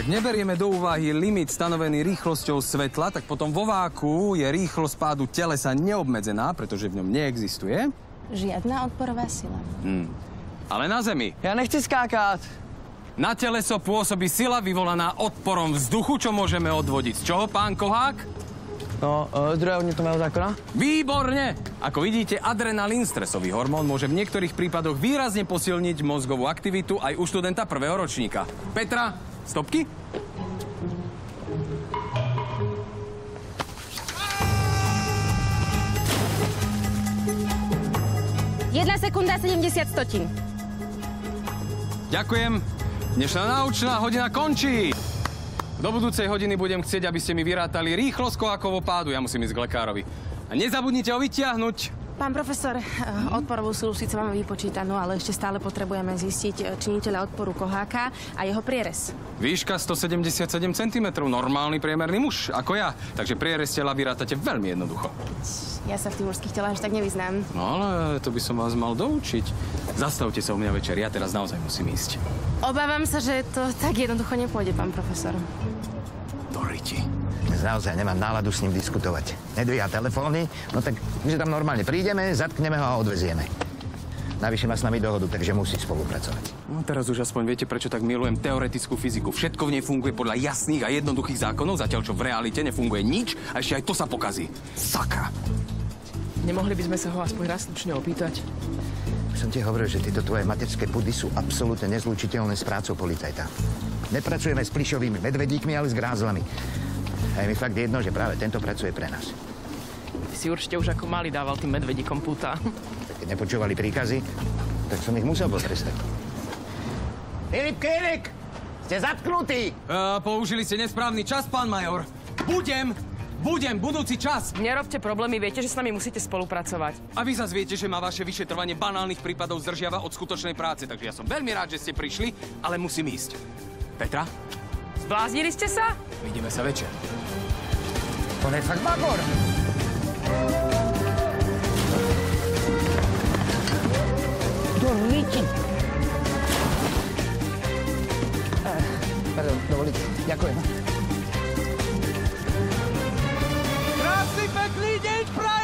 Ak neberieme do úvahy limit stanovený rýchlosťou svetla, tak potom vo váku je rýchlosť pádu telesa neobmedzená, pretože v ňom neexistuje žiadna odporová sila. Ale na Zemi Ja nechci skákať. na teleso pôsobí sila vyvolaná odporom vzduchu, čo môžeme odvodiť. Z čoho, pán Kohák? No, z druhého Newtonového zákona. Výborne! Ako vidíte, adrenalín, stresový hormón, môže v niektorých prípadoch výrazne posilniť mozgovú aktivitu aj u študenta prvého ročníka. Petra, stopky? Jedna sekunda 70 stotín. Ďakujem. Dnešná naučná hodina končí. Do budúcej hodiny budem chcieť, aby ste mi vyrátali rýchlosť kolákovo pádu. Ja musím ísť k lekárovi. A nezabudnite ho vyťahnuť. Pán profesor, odporovú silu síce máme vypočítanú, ale ešte stále potrebujeme zistiť činiteľa odporu Koháka a jeho prierez. Výška 177 cm, normálny priemerný muž, ako ja. Takže prierez tela vyrátate veľmi jednoducho. Ja sa v tých mužských telách až tak nevyznám. No ale to by som vás mal doučiť. Zastavte sa u mňa večer, ja teraz naozaj musím ísť. Obávam sa, že to tak jednoducho nepôjde, pán profesor. Do riti. Naozaj nemám náladu s ním diskutovať. Nedvíha telefóny, no tak my tam normálne prídeme, zatkneme ho a odvezieme. Navyše má s nami dohodu, takže musí spolupracovať. No teraz už aspoň viete, prečo tak milujem teoretickú fyziku. Všetko v nej funguje podľa jasných a jednoduchých zákonov, zatiaľ čo v realite nefunguje nič a ešte aj to sa pokazí. Sakra! Nemohli by sme sa ho aspoň raz slušne opýtať? Už som ti hovoril, že tieto tvoje materské pudy sú absolútne nezlučiteľné s prácou policajta. Nepracujeme s plišovými medvedíkmi, ale s grázlami. A je mi fakt jedno, že práve tento pracuje pre nás. Ty si určite už ako malý dával tým medvedíkom púta. Keď nepočúvali príkazy, tak som ich musel potrestať. Filip Kérik! Ste zatknutí! Použili ste nesprávny čas, pán major. Budem, budúci čas. Nerobte problémy, viete, že s nami musíte spolupracovať. A vy zase viete, že ma vaše vyšetrovanie banálnych prípadov zdržiava od skutočnej práce, takže ja som veľmi rád, že ste prišli, ale musím ísť. Petra? Zbláznili ste sa? Vidíme sa večer. To je fakt magor! Do riti! Pardon, dovolíte. Ďakujem. Krásny, pekný deň,